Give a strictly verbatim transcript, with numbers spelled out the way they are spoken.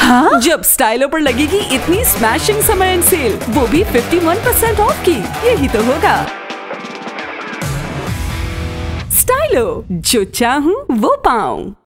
हाँ? जब स्टाइलो पर लगेगी इतनी स्मैशिंग समर एंड सेल, वो भी इक्यावन परसेंट ऑफ की, यही तो होगा स्टाइलो। जो चाहूँ वो पाऊँ।